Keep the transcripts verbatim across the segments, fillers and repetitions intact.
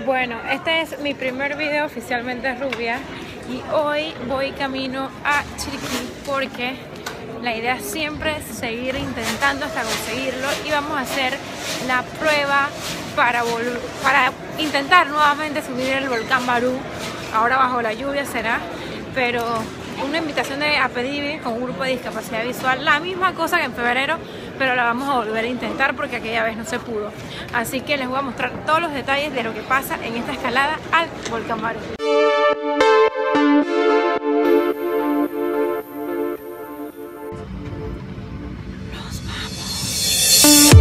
Bueno, este es mi primer video oficialmente rubia y hoy voy camino a Chiriquí porque la idea siempre es seguir intentando hasta conseguirlo y vamos a hacer la prueba para, para intentar nuevamente subir el volcán Barú. Ahora bajo la lluvia será, pero una invitación de Apedivi con un grupo de discapacidad visual, la misma cosa que en febrero, pero la vamos a volver a intentar porque aquella vez no se pudo. Así que les voy a mostrar todos los detalles de lo que pasa en esta escalada al volcán Barú. Nos vamos.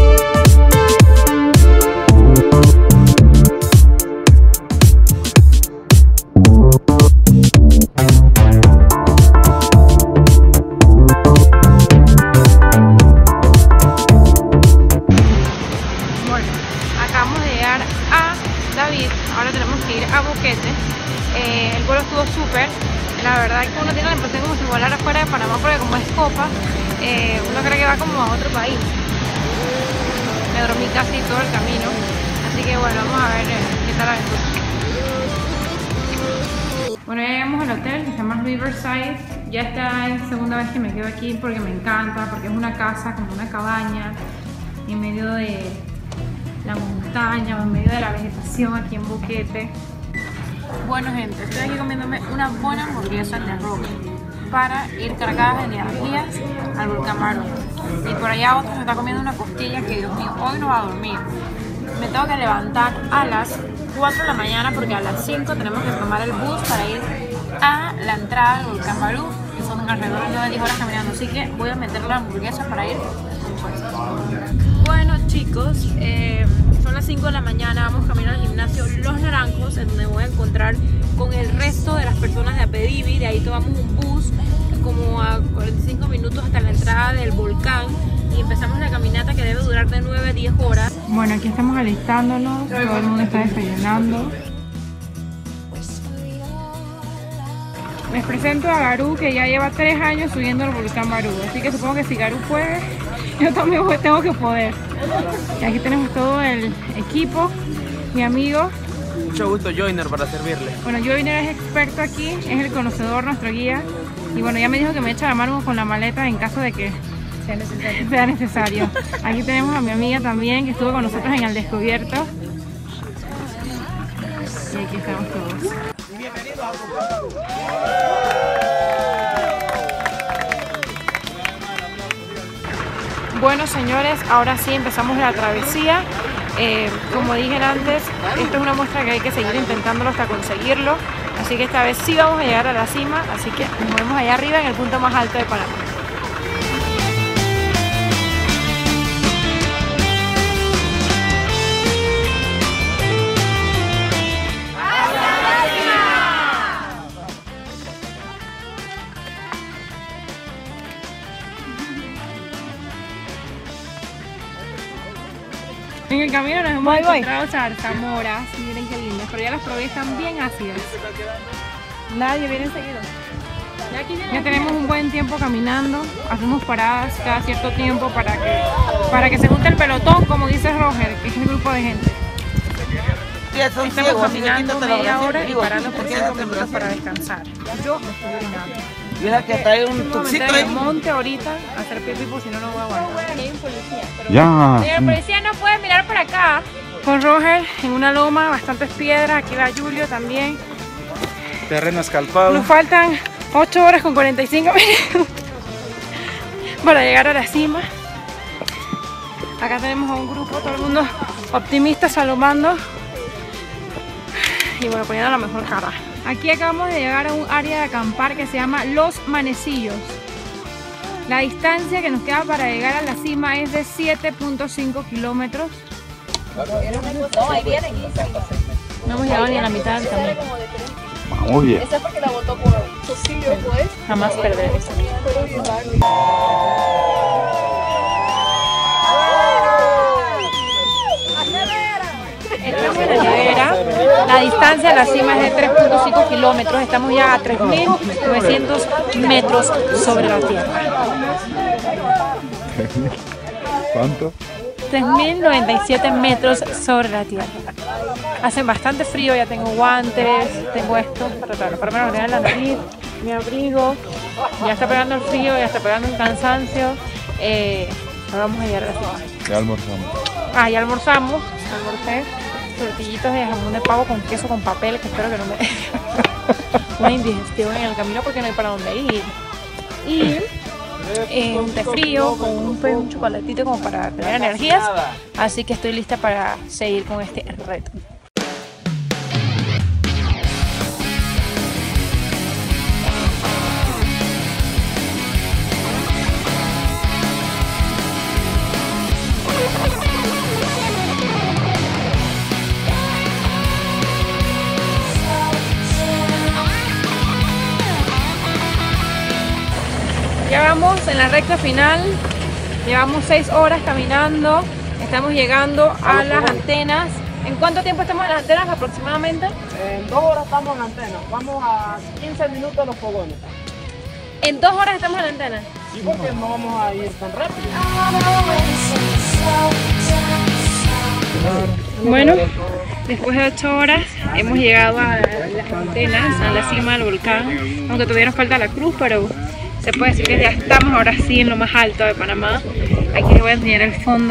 Ahora tenemos que ir a Boquete. Eh, el vuelo estuvo súper. La verdad que uno tiene la impresión como si volara fuera de Panamá, porque como es copa, eh, uno cree que va como a otro país. Me dormí casi todo el camino. Así que bueno, vamos a ver eh, qué tal la aventura. Bueno, ya llegamos al hotel, que se llama Riverside. Ya esta es la segunda vez que me quedo aquí porque me encanta, porque es una casa, como una cabaña, en medio de la montaña, en medio de la vegetación aquí en Boquete. Bueno gente, estoy aquí comiéndome una buena hamburguesa de roca para ir cargadas de energías al volcán Barú. Y por allá otro se está comiendo una costilla que, Dios mío, hoy no va a dormir. Me tengo que levantar a las cuatro de la mañana porque a las cinco tenemos que tomar el bus para ir a la entrada del volcán Barú, que son alrededor de nueve a diez horas caminando. Así que voy a meter la hamburguesa para ir. Bueno chicos, eh, son las cinco de la mañana, vamos camino al gimnasio Los Naranjos, en donde voy a encontrar con el resto de las personas de Apedivi. De ahí tomamos un bus como a cuarenta y cinco minutos hasta la entrada del volcán y empezamos la caminata que debe durar de nueve a diez horas. Bueno, aquí estamos alistándonos, todo el mundo está desayunando. Les presento a Garú, que ya lleva tres años subiendo el volcán Barú, así que supongo que si Garú puede, yo también tengo que poder. Y aquí tenemos todo el equipo, mi amigo. Mucho gusto, Joiner, para servirle. Bueno, Joiner es experto aquí, es el conocedor, nuestro guía. Y bueno, ya me dijo que me echa la mano con la maleta en caso de que sea necesario. Sea necesario. Aquí tenemos a mi amiga también, que estuvo con nosotros en el descubierto. Y aquí estamos todos. Bienvenidos a Bueno señores, ahora sí empezamos la travesía. Eh, como dije antes, esto es una muestra que hay que seguir intentándolo hasta conseguirlo. Así que esta vez sí vamos a llegar a la cima, así que nos vemos allá arriba en el punto más alto de Panamá. En el camino nos hemos voy, encontrado voy. zarzamoras, miren qué lindas, pero ya las probé, están bien ácidas. Nadie viene seguido. Ya, aquí viene ya tenemos un buen tiempo caminando, hacemos paradas cada cierto tiempo para que, para que se junte el pelotón, como dice Roger, que es el grupo de gente. Estamos ciegos, caminando media hora y parando por cinco minutos para descansar. Yo me estoy orinando. Mira que trae un tuxito de monte ahorita a hacer pipí, porque si no, no voy a aguantar. Hay un policía. Ya. Señor policía, no puede mirar por acá. Con Roger en una loma, bastantes piedras. Aquí va Julio también. Terreno escarpado. Nos faltan ocho horas con cuarenta y cinco minutos para llegar a la cima. Acá tenemos a un grupo, todo el mundo optimista, saludando. Y bueno, poniendo la mejor cara. Aquí acabamos de llegar a un área de acampar que se llama Los Manecillos. La distancia que nos queda para llegar a la cima es de siete punto cinco kilómetros. No hemos llegado ni a la mitad del camino. Vamos bien. Esa es porque la votó por subsidio, pues. Jamás perder eso. Estamos en la nevera, la distancia a la cima es de tres punto cinco kilómetros, estamos ya a tres mil novecientos metros sobre la tierra. ¿Cuánto? tres mil noventa y siete metros sobre la tierra. Hace bastante frío, ya tengo guantes, tengo esto para, para, para proteger la nariz, mi abrigo. Ya está pegando el frío, ya está pegando el cansancio. Eh, ahora vamos a llegar a la ciudad. Ya almorzamos. Ah, ya almorzamos, almorcé tortillitas de jamón de pavo con queso con papel, que espero que no me dé una indigestión en el camino porque no hay para dónde ir. Y eh, un té frío con un, un chocolatito como para tener energías. Así que estoy lista para seguir con este reto. Ya vamos en la recta final, llevamos seis horas caminando, estamos llegando a las antenas. ¿En cuánto tiempo estamos en las antenas aproximadamente? En dos horas estamos en la antena, vamos a quince minutos a los fogones. ¿En dos horas estamos en la antena? Sí, porque no vamos a ir tan rápido. Bueno, después de ocho horas hemos llegado a las antenas, a la cima del volcán, aunque todavía nos falta la cruz, pero se puede decir que ya estamos ahora sí en lo más alto de Panamá. Aquí les voy a enseñar el fondo.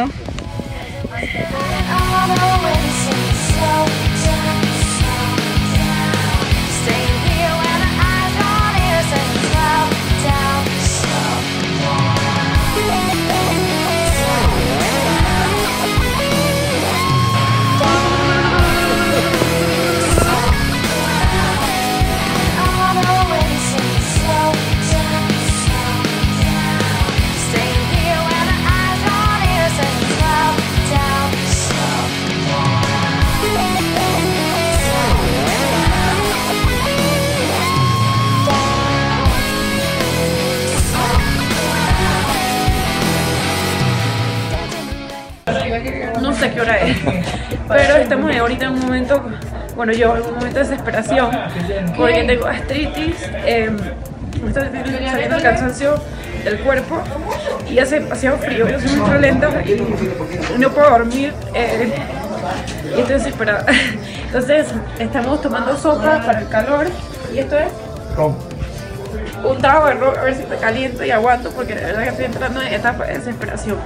No sé qué hora es, pero estamos ahorita en un momento, bueno yo en un momento de desesperación porque tengo gastritis, eh, me está saliendo el cansancio del cuerpo y hace demasiado frío, yo soy muy violenta y no puedo dormir eh, y estoy desesperada. Entonces estamos tomando sopa para el calor y esto es un trago de ron, a ver si me caliento y aguanto porque de verdad que estoy entrando en etapa de desesperación.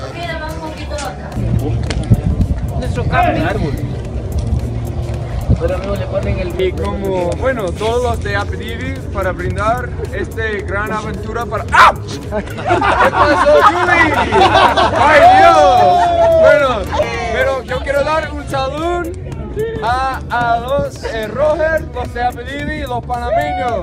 Nuestro camping. Y como, bueno, todos los de Apedivi para brindar esta gran aventura para... ¡Ah! ¿Qué pasó, Julie? ¡Ay, Dios! Bueno, pero yo quiero dar un saludo a, a los eh, Roger, los de Apedivi y los panameños.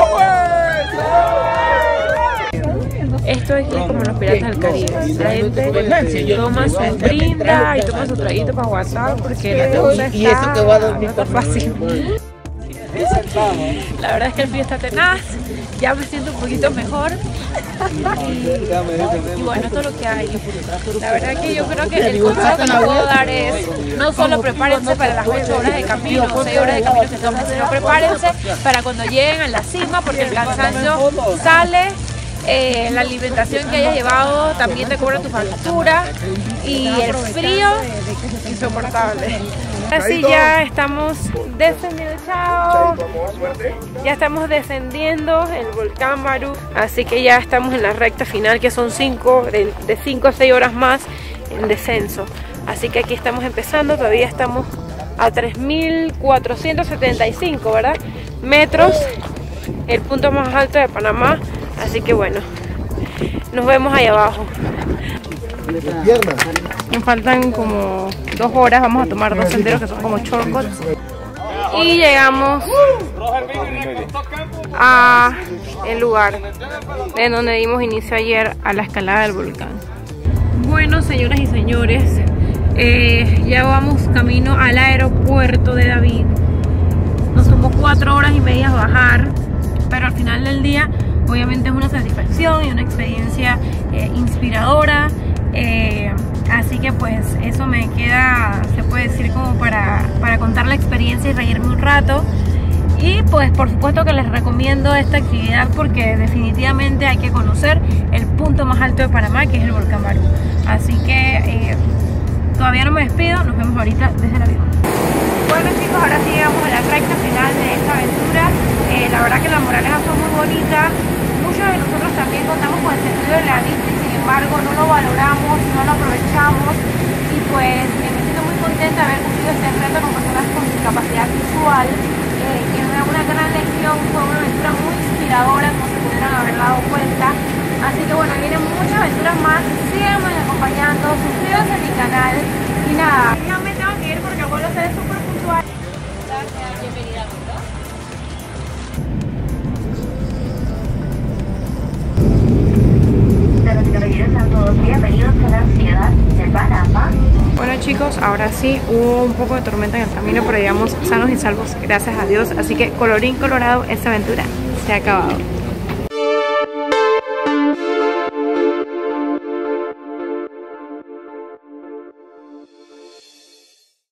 Esto aquí es como los piratas del Caribe. La gente toma su brinda y toma su traguito para aguantar porque la cosa está, no está fácil. La verdad es que el frío está tenaz, ya me siento un poquito mejor y, y bueno, esto es lo que hay. La verdad que yo creo que el consejo que les puedo dar es no solo prepárense para las ocho horas de camino, seis horas de camino que tomen, sino prepárense para cuando lleguen a la cima porque el cansancio sale. Eh, la alimentación que hayas llevado también te cobra tu factura y el frío insoportable. Así ya estamos descendiendo, chao. Ya estamos descendiendo el volcán Barú, así que ya estamos en la recta final que son cinco, de cinco a seis horas más en descenso. Así que aquí estamos empezando, todavía estamos a tres mil cuatrocientos setenta y cinco, ¿verdad? Metros, el punto más alto de Panamá. Así que bueno, nos vemos ahí abajo. Nos faltan como dos horas, vamos a tomar dos senderos que son como shortcuts. Y llegamos a el lugar en donde dimos inicio ayer a la escalada del volcán. Bueno, señoras y señores, eh, ya vamos camino al aeropuerto de David. Nos tomó cuatro horas y media bajar, pero al final del día obviamente es una satisfacción y una experiencia eh, inspiradora, eh, así que pues eso me queda, se puede decir como para, para contar la experiencia y reírme un rato. Y pues por supuesto que les recomiendo esta actividad porque definitivamente hay que conocer el punto más alto de Panamá, que es el volcán Barú. Así que eh, todavía no me despido, nos vemos ahorita desde el avión. Bueno chicos, ahora sí llegamos a la recta final de esta aventura. Eh, la verdad que la moraleja fue muy bonita. Muchos de nosotros también contamos con el sentido de la vista y sin embargo no lo valoramos, no lo aprovechamos. Y pues eh, me siento muy contenta de haber cumplido este reto con personas con discapacidad visual. Eh, que me da una gran lección, fue una aventura muy inspiradora, como se pudieran haber dado cuenta. Así que bueno, vienen muchas aventuras más, síganme acompañando, suscríbanse a mi canal y nada, ya me tengo que ir porque vuelvo a ser súper puntual. Bienvenida, ¿no? Damas y caballeros, sean todos bienvenidos a la ciudad de Panamá. Bueno chicos, ahora sí hubo un poco de tormenta en el camino, pero llegamos sanos y salvos, gracias a Dios. Así que colorín colorado, esta aventura se ha acabado.